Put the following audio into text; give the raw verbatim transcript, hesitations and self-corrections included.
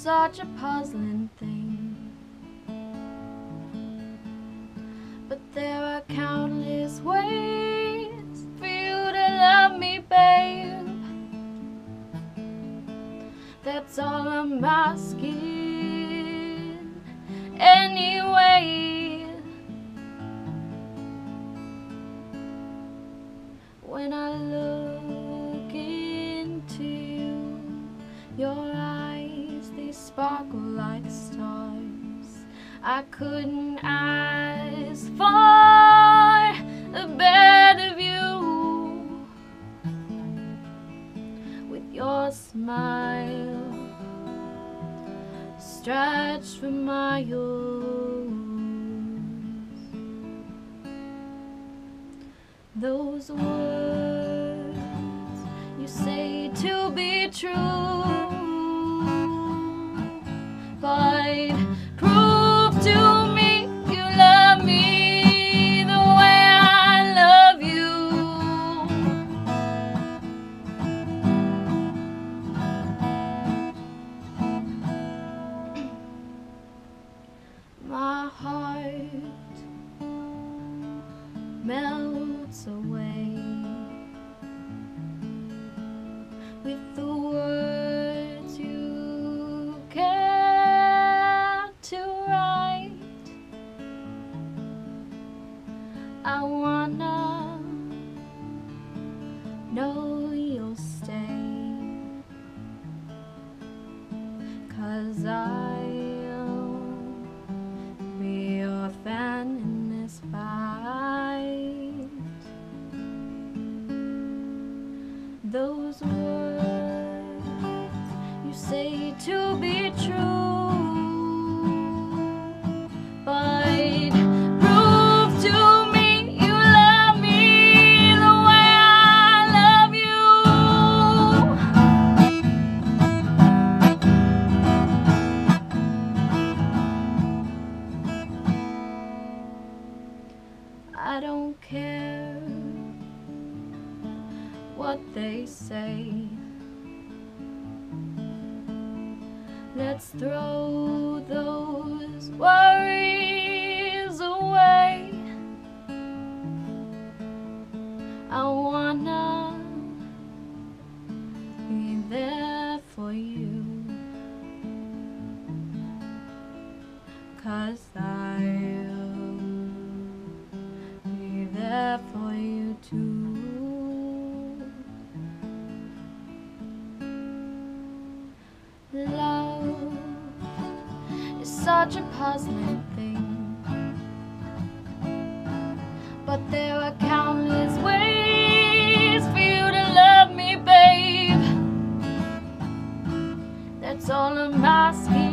such a puzzling thing, but there are countless ways for you to love me, babe. That's all I'm asking anyway. When I look into your eyes, they sparkle like stars. I couldn't ask for a better view. With your smile stretched for miles, those words you say to be true, but prove to me you love me the way I love you. My heart melts away with the words you care to write. I wanna know you'll stay, 'cause I'll be your fan in this fight. Those words you say to be true, but prove to me you love me the way I love you. I don't care what they say. Let's throw those worries away. I wanna be there for you, 'cause I'll be there for you too. Love is such a puzzling thing, but there are countless ways for you to love me, babe. That's all I'm asking.